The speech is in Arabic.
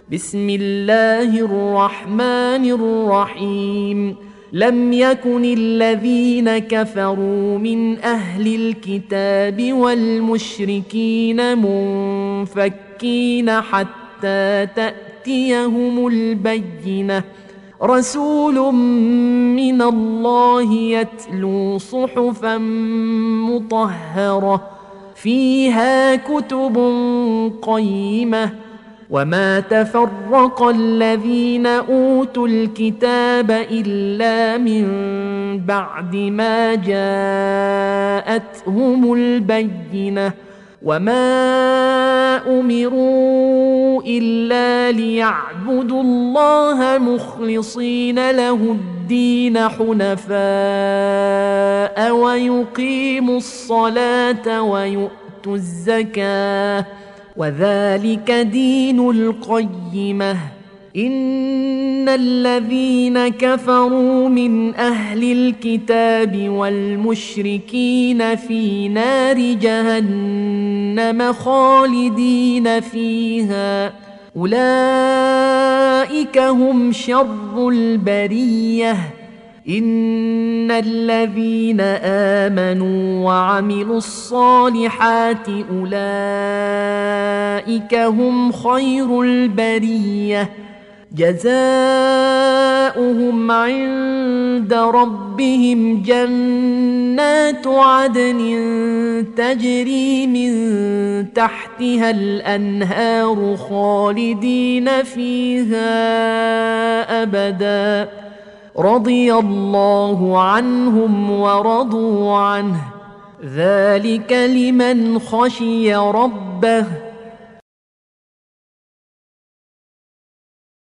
بسم الله الرحمن الرحيم. لم يكن الذين كفروا من أهل الكتاب والمشركين منفكين حتى تأتيهم البينة. رسول من الله يتلو صحفا مطهرة فيها كتب قيمة. وما تفرق الذين أوتوا الكتاب إلا من بعد ما جاءتهم البينة. وما أمروا إلا ليعبدوا الله مخلصين له الدين حنفاء ويقيموا الصلاة ويؤتوا الزكاة وذلك دين القيمة. إن الذين كفروا من أهل الكتاب والمشركين في نار جهنم خالدين فيها أولئك هم شر البرية. إن الذين آمنوا وعملوا الصالحات أولئك هم خير البرية. جزاؤهم عند ربهم جنات عدن تجري من تحتها الأنهار خالدين فيها أبدا. رضي الله عنهم ورضوا عنه ذلك لمن خشي ربه.